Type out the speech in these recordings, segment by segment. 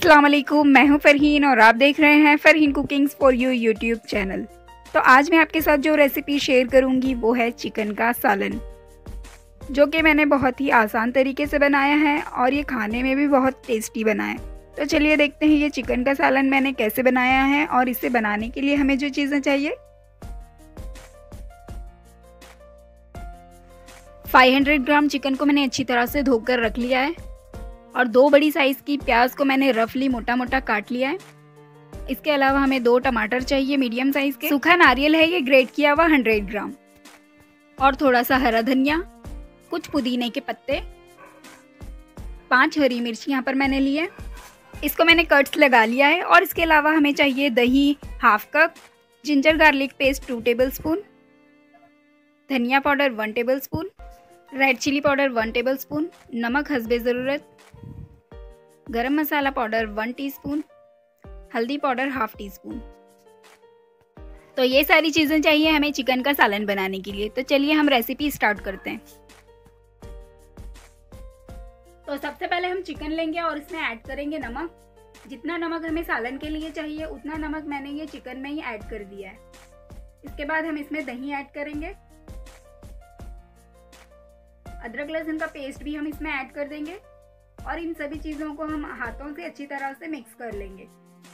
अस्सलाम वालेकुम, मैं हूं फ़रहीन और आप देख रहे हैं Farheen cookings for you YouTube channel. तो आज मैं आपके साथ जो रेसिपी शेयर करूंगी वो है चिकन का सालन, जो कि मैंने बहुत ही आसान तरीके से बनाया है और ये खाने में भी बहुत टेस्टी बना है। तो चलिए देखते हैं ये चिकन का सालन मैंने कैसे बनाया है और इसे बनाने के लिए हमें जो चीज़ें चाहिए। 500 ग्राम चिकन को मैंने अच्छी तरह से धोकर रख लिया है और 2 बड़ी साइज़ की प्याज को मैंने रफली मोटा मोटा काट लिया है। इसके अलावा हमें 2 टमाटर चाहिए मीडियम साइज़ के। सूखा नारियल है ये ग्रेट किया हुआ 100 ग्राम और थोड़ा सा हरा धनिया, कुछ पुदीने के पत्ते, 5 हरी मिर्च यहाँ पर मैंने ली है, इसको मैंने कट्स लगा लिया है। और इसके अलावा हमें चाहिए दही half cup, ginger garlic paste 2 tablespoon, धनिया powder 1 tablespoon, red chilli powder 1 tablespoon, नमक हस्बे ज़रूरत, गरम मसाला पाउडर 1 टीस्पून, हल्दी पाउडर हाफ टीस्पून। तो ये सारी चीज़ें चाहिए हमें चिकन का सालन बनाने के लिए। तो चलिए हम रेसिपी स्टार्ट करते हैं। तो सबसे पहले हम चिकन लेंगे और इसमें ऐड करेंगे नमक। जितना नमक हमें सालन के लिए चाहिए उतना नमक मैंने ये चिकन में ही ऐड कर दिया है। इसके बाद हम इसमें दही ऐड करेंगे, अदरक लहसुन का पेस्ट भी हम इसमें ऐड कर देंगे और इन सभी चीज़ों को हम हाथों से अच्छी तरह से मिक्स कर लेंगे।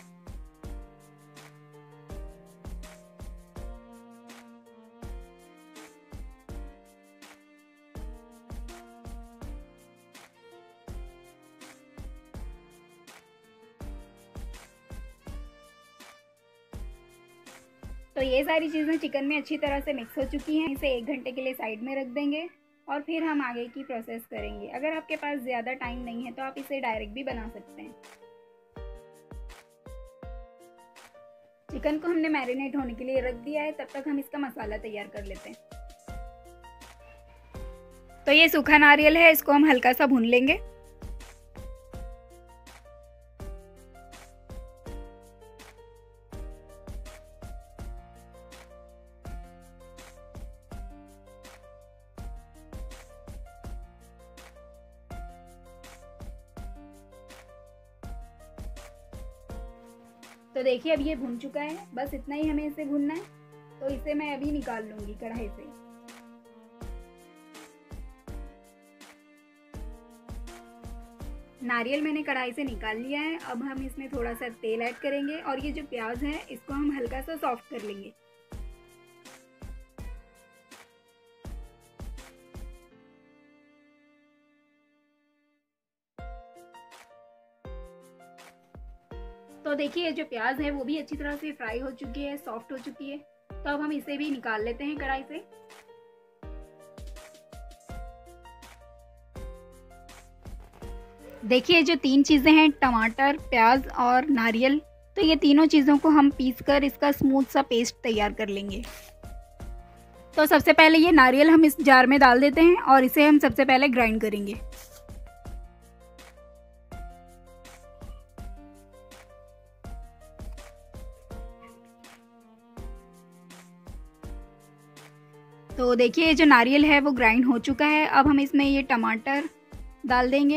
तो ये सारी चीज़ें चिकन में अच्छी तरह से मिक्स हो चुकी हैं। इसे 1 घंटे के लिए साइड में रख देंगे और फिर हम आगे की प्रोसेस करेंगे। अगर आपके पास ज़्यादा टाइम नहीं है तो आप इसे डायरेक्ट भी बना सकते हैं। चिकन को हमने मैरिनेट होने के लिए रख दिया है, तब तक हम इसका मसाला तैयार कर लेते हैं। तो ये सूखा नारियल है, इसको हम हल्का सा भून लेंगे। तो देखिए अब ये भुन चुका है, बस इतना ही हमें इसे भूनना है। तो इसे मैं अभी निकाल लूंगी कढ़ाई से। नारियल मैंने कढ़ाई से निकाल लिया है। अब हम इसमें थोड़ा सा तेल ऐड करेंगे और ये जो प्याज है इसको हम हल्का सा सॉफ्ट कर लेंगे। तो देखिए जो प्याज है वो भी अच्छी तरह से फ्राई हो चुकी है, सॉफ्ट हो चुकी है। तो अब हम इसे भी निकाल लेते हैं कढ़ाई से। देखिए जो 3 चीज़ें हैं, टमाटर, प्याज और नारियल, तो ये तीनों चीज़ों को हम पीसकर इसका स्मूथ सा पेस्ट तैयार कर लेंगे। तो सबसे पहले ये नारियल हम इस जार में डाल देते हैं और इसे हम सबसे पहले ग्राइंड करेंगे। तो देखिए जो नारियल है वो ग्राइंड हो चुका है। अब हम इसमें ये टमाटर डाल देंगे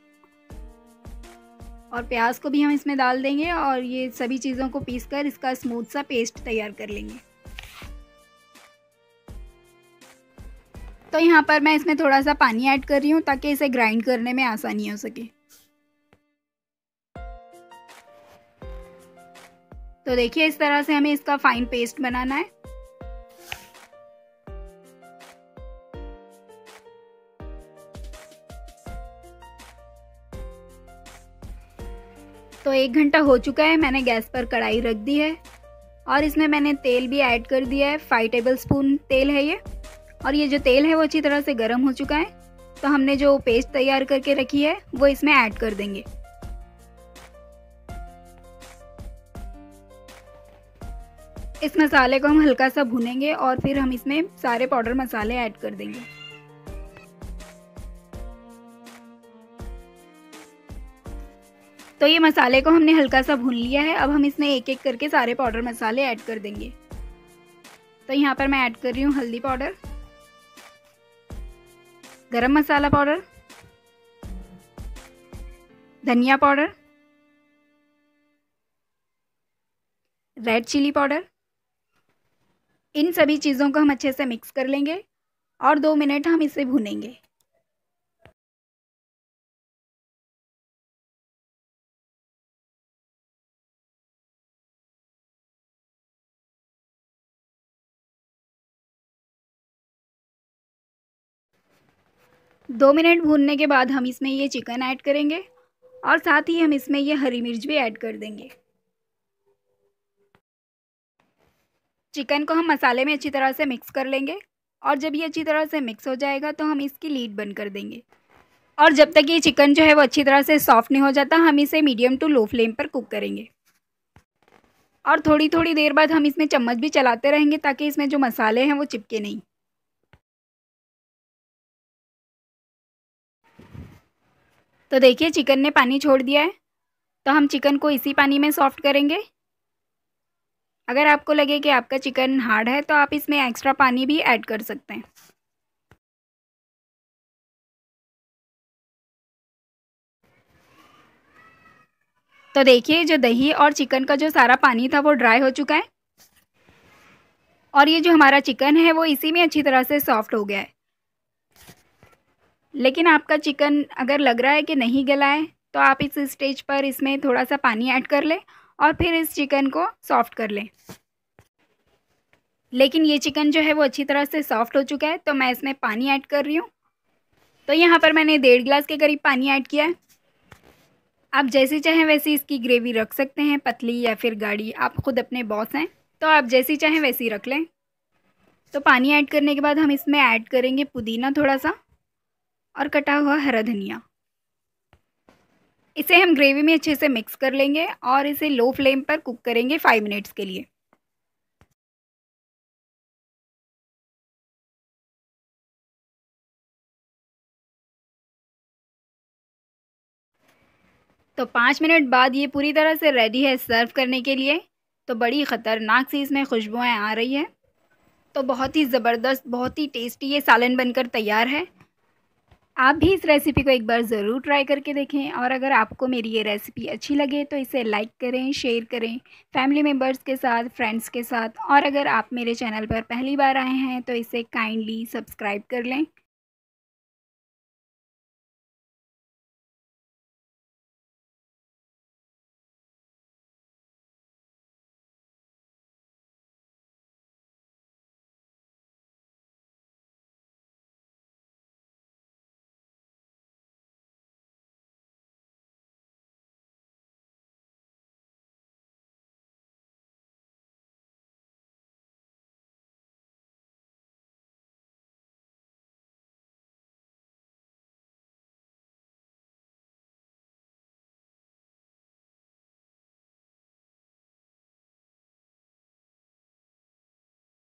और प्याज को भी हम इसमें डाल देंगे और ये सभी चीज़ों को पीसकर इसका स्मूथ सा पेस्ट तैयार कर लेंगे। तो यहाँ पर मैं इसमें थोड़ा सा पानी ऐड कर रही हूँ ताकि इसे ग्राइंड करने में आसानी हो सके। तो देखिए इस तरह से हमें इसका फाइन पेस्ट बनाना है। तो 1 घंटा हो चुका है, मैंने गैस पर कढ़ाई रख दी है और इसमें मैंने तेल भी ऐड कर दिया है। 5 टेबलस्पून तेल है ये और ये जो तेल है वो अच्छी तरह से गर्म हो चुका है। तो हमने जो पेस्ट तैयार करके रखी है वो इसमें ऐड कर देंगे। इस मसाले को हम हल्का सा भूनेंगे और फिर हम इसमें सारे पाउडर मसाले ऐड कर देंगे। तो ये मसाले को हमने हल्का सा भून लिया है। अब हम इसमें एक एक करके सारे पाउडर मसाले ऐड कर देंगे। तो यहाँ पर मैं ऐड कर रही हूँ हल्दी पाउडर, गरम मसाला पाउडर, धनिया पाउडर, रेड चिली पाउडर। इन सभी चीज़ों को हम अच्छे से मिक्स कर लेंगे और 2 मिनट हम इसे भूनेंगे। दो मिनट भूनने के बाद हम इसमें ये चिकन ऐड करेंगे और साथ ही हम इसमें ये हरी मिर्च भी ऐड कर देंगे। चिकन को हम मसाले में अच्छी तरह से मिक्स कर लेंगे और जब ये अच्छी तरह से मिक्स हो जाएगा तो हम इसकी लीड बंद कर देंगे। और जब तक ये चिकन जो है वो अच्छी तरह से सॉफ्ट नहीं हो जाता, हम इसे मीडियम टू लो फ्लेम पर कुक करेंगे। और थोड़ी थोड़ी देर बाद हम इसमें चम्मच भी चलाते रहेंगे ताकि इसमें जो मसाले हैं वो चिपके नहीं। तो देखिए चिकन ने पानी छोड़ दिया है, तो हम चिकन को इसी पानी में सॉफ्ट करेंगे। अगर आपको लगे कि आपका चिकन हार्ड है तो आप इसमें एक्स्ट्रा पानी भी ऐड कर सकते हैं। तो देखिए जो दही और चिकन का जो सारा पानी था वो ड्राई हो चुका है और ये जो हमारा चिकन है वो इसी में अच्छी तरह से सॉफ्ट हो गया है। लेकिन आपका चिकन अगर लग रहा है कि नहीं गला है तो आप इस स्टेज पर इसमें थोड़ा सा पानी ऐड कर लें और फिर इस चिकन को सॉफ्ट कर लें। लेकिन ये चिकन जो है वो अच्छी तरह से सॉफ्ट हो चुका है, तो मैं इसमें पानी ऐड कर रही हूँ। तो यहाँ पर मैंने 1.5 गिलास के करीब पानी ऐड किया है। आप जैसी चाहें वैसी इसकी ग्रेवी रख सकते हैं, पतली या फिर गाढ़ी, आप खुद अपने बॉस हैं, तो आप जैसी चाहें वैसी रख लें। तो पानी ऐड करने के बाद हम इसमें ऐड करेंगे पुदीना थोड़ा सा और कटा हुआ हरा धनिया। इसे हम ग्रेवी में अच्छे से मिक्स कर लेंगे और इसे लो फ्लेम पर कुक करेंगे 5 मिनट्स के लिए। तो 5 मिनट बाद ये पूरी तरह से रेडी है सर्व करने के लिए। तो बड़ी ख़तरनाक सी इसमें खुशबुएँ आ रही है। तो बहुत ही ज़बरदस्त, बहुत ही टेस्टी ये सालन बनकर तैयार है। आप भी इस रेसिपी को एक बार ज़रूर ट्राई करके देखें और अगर आपको मेरी ये रेसिपी अच्छी लगे तो इसे लाइक करें, शेयर करें फैमिली मेम्बर्स के साथ, फ्रेंड्स के साथ। और अगर आप मेरे चैनल पर पहली बार आए हैं तो इसे काइंडली सब्सक्राइब कर लें।